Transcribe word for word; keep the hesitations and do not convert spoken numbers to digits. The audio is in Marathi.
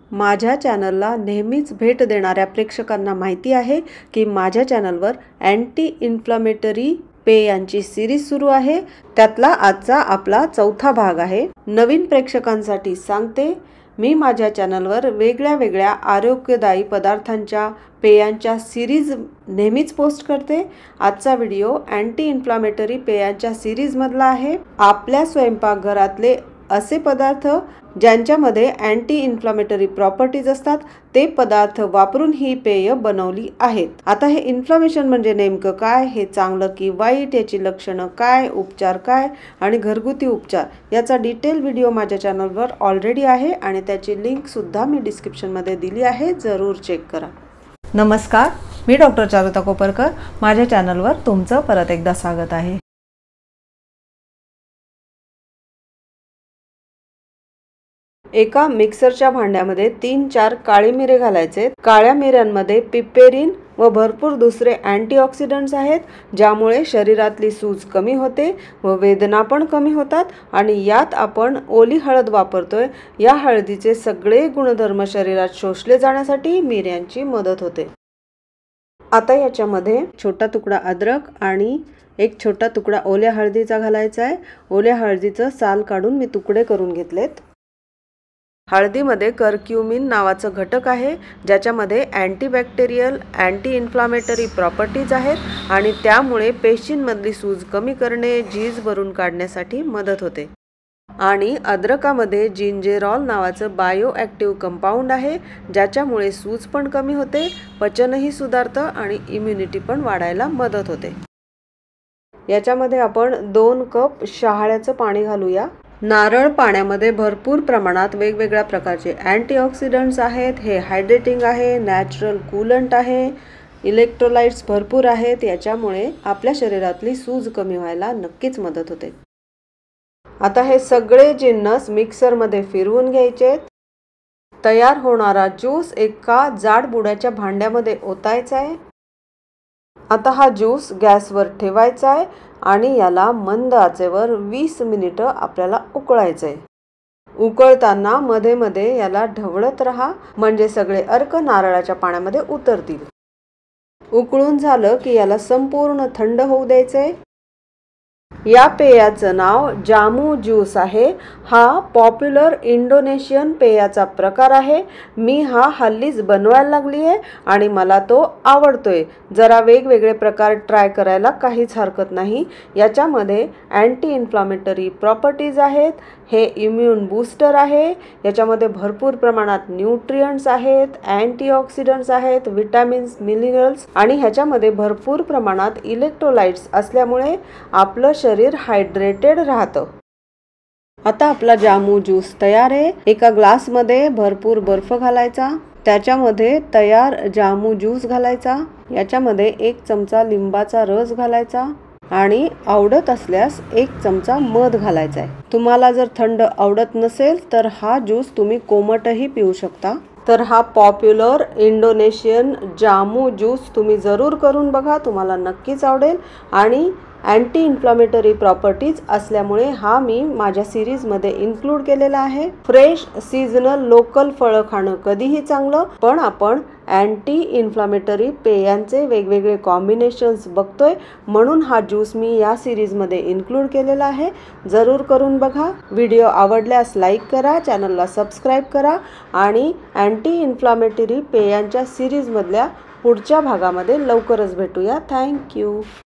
माझ्या चॅनलला नेहमीच भेट देणाऱ्या प्रेक्षकांना माहिती आहे की माझ्या चॅनलवर अँटी इन्फ्लामेटरी पेयांची सिरीज सुरू आहे। त्यातला आजचा आपला चौथा भाग आहे। नवीन प्रेक्षकांसाठी सांगते, मी माझ्या चॅनलवर वेगळ्या वेगळ्या आरोग्यदायी पदार्थांच्या पेयांच्या सिरीज नेहमीच पोस्ट करते। आजचा व्हिडिओ अँटी इन्फ्लामेटरी पेयांच्या सिरीज मधला आहे। आपल्या स्वयंपाकघरातले असे पदार्थ ज्यांच्यामध्ये अँटी इन्फ्लामेटरी प्रॉपर्टीज असतात ते पदार्थ वापरून ही पेय बनवली आहेत। आता हे इन्फ्लामेशन म्हणजे नेमकं काय, हे चांगलं की वाईट, याची लक्षणं काय, उपचार काय आणि घरगुती उपचार याचा डिटेल व्हिडिओ माझ्या चॅनलवर ऑलरेडी आहे आणि त्याची लिंक सुद्धा मी डिस्क्रिप्शन मध्ये दिली आहे, जरूर चेक करा। नमस्कार, मी डॉक्टर चारुता कोपरकर। माझ्या चॅनलवर तुमचं परत एकदा स्वागत आहे। एका मिक्सरच्या भांड्यामध्ये तीन चार काळे मिरे घालायचे। काळ्या मिऱ्यांमध्ये पिपेरिन व भरपूर दुसरे अँटीऑक्सिडंट्स आहेत, ज्यामुळे शरीरातली सूज कमी होते व वेदना पण कमी होतात। आणि यात आपण ओली हळद वापरतोय। या हळदीचे सगळे गुणधर्म शरीरात शोषले जाण्यासाठी मिऱ्यांची मदत होते। आता याच्यामध्ये छोटा तुकडा अद्रक आणि एक छोटा तुकडा ओल्या हळदीचा घालायचा आहे। ओल्या हळदीचं साल काढून मी तुकडे करून घेतलेत। हळदीमध्ये कर्क्युमिन नावाचं घटक आहे, ज्याच्यामध्ये अँटीबॅक्टेरियल अँटी इन्फ्लामेटरी प्रॉपर्टीज आहेत आणि त्यामुळे पेशींमधली सूज कमी करणे, झीज भरून काढण्यासाठी मदत होते। आणि अद्रकामध्ये जिंजेरॉल नावाचं बायो ॲक्टिव्ह कंपाऊंड आहे, ज्याच्यामुळे सूज पण कमी होते, पचनही सुधारतं आणि इम्युनिटी पण वाढायला मदत होते। याच्यामध्ये आपण दोन कप शहाळ्याचं पाणी घालूया। नारळ पाण्यामध्ये भरपूर प्रमाणात वेगवेगळ्या प्रकारचे अँटीऑक्सिडंट्स आहेत। हे हायड्रेटिंग आहे, नॅचरल कूलंट आहे, इलेक्ट्रोलाइट्स भरपूर आहेत। याच्यामुळे आपल्या शरीरातली सूज कमी व्हायला नक्कीच मदत होते। आता हे सगळे जिन्नस मिक्सरमध्ये फिरवून घ्यायचे। तयार होणारा ज्यूस एका जाड बुडाच्या भांड्यामध्ये ओतायचा आहे। आता हा ज्यूस गॅसवर ठेवायचा आहे आणि याला मंद आचेवर वीस मिनिटं आपल्याला उकळायचं आहे। उकळताना मध्ये मध्ये याला ढवळत राहा, म्हणजे सगळे अर्क नारळाच्या पाण्यामध्ये उतरतील। उकळून झालं की याला संपूर्ण थंड होऊ द्यायचंय। या पेयाचं नाव जामू ज्यूस आहे। हा पॉप्युलर इंडोनेशियन पेयाचा प्रकार आहे। मी हा हल्लीच बनवायला लागली आहे आणि मला तो आवडतोय। जरा वेगवेगळे प्रकार ट्राय करायला काहीच हरकत नाही। याच्यामध्ये अँटी इन्फ्लामेटरी प्रॉपर्टीज आहेत, हे इम्यून बूस्टर आहे, याच्यामध्ये भरपूर प्रमाणात न्यूट्रिएंट्स आहेत, अँटीऑक्सिडंट्स आहेत, विटॅमिन्स, मिनरल्स आणि ह्याच्यामध्ये भरपूर प्रमाणात इलेक्ट्रोलाइट्स असल्यामुळे आपलं शरीर हायड्रेटेड राहतं। आता आपला जामू ज्यूस तयार आहे। एका ग्लास मध्ये भरपूर बर्फ घालायचा, त्याच्यामध्ये तयार जामू ज्यूस घालायचा। याच्यामध्ये एक चमचा लिंबाचा रस घालायचा आणि आवडत असल्यास एक चमचा मध घालायचा आहे। तुम्हाला जर थंड आवडत नसेल तर हा ज्यूस तुम्ही कोमटही पिऊ शकता। तर हा पॉप्युलर इंडोनेशियन जामू ज्यूस तुम्ही जरूर करून बघा, तुम्हाला नक्कीच आवडेल। आणि अँटी इन्फ्लामेटरी प्रॉपर्टीज असल्यामुळे हा मी माझ्या सिरीजमध्ये इन्क्लूड केलेला आहे। फ्रेश सीजनल लोकल फळं खाणं कधीही चांगलं, पण आपण अँटी इन्फ्लामेटरी पेयांचे वेगवेगळे कॉम्बिनेशन्स बघतोय, म्हणून हा ज्यूस मी या सिरीजमध्ये इन्क्लूड केलेला आहे। जरूर करून बघा। व्हिडिओ आवडल्यास लाईक करा, चॅनलला सबस्क्राईब करा आणि अँटी इन्फ्लामेटरी पेयांच्या सिरीजमधल्या पुढच्या भागामध्ये लवकरच भेटूया। थँक्यू।